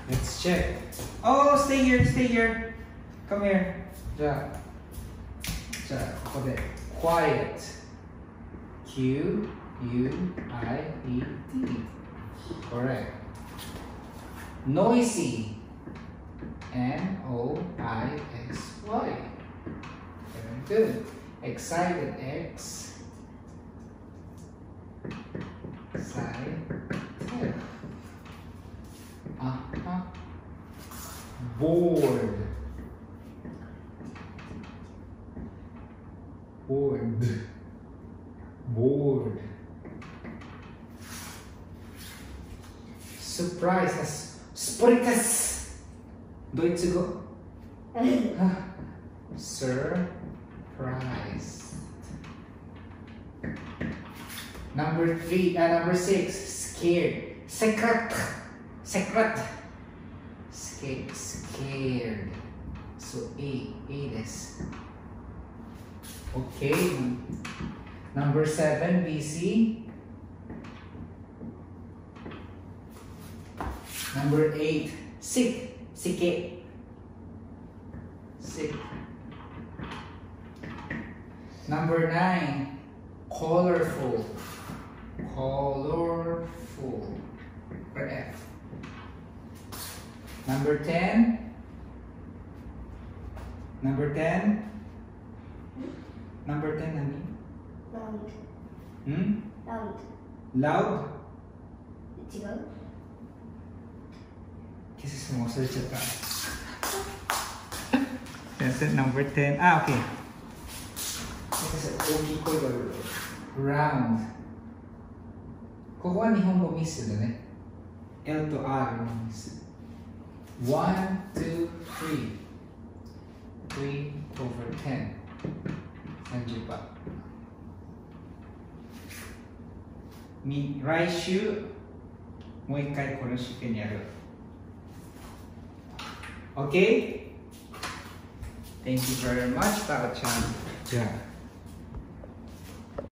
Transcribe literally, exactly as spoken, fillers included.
Let's check. Oh, stay here, stay here. Come here. Ja. Ja, okay. Quiet. Q U I E T. Correct. Noisy. N O I S Y. Very good. Excited. X. Excited. Uh-huh. Bored. Bored. Bored. Surprise. Surprise. ドイツ語 Surprise. Number three, uh, number six, scared. Secret. Secret. Scared. Scared. So A, A this. Okay. Number seven, B C. Number eight, sick. Sick. Sick. Number nine, colorful. Colorful. Or F. Number ten. Number ten. Number ten, honey. Loud. Hmm? Loud. Loud? 違う Kasi sumusod siya pa. That's it, number ten. Ah, okay. Kasi ogi ko yung round. ここは日本語ミスだね。L と R のミス。one, two, three. three over ten. さんじゅっパーセント。来週、もう一回この試験やる。Okay? Thank you very much, Tao-chan. Yeah.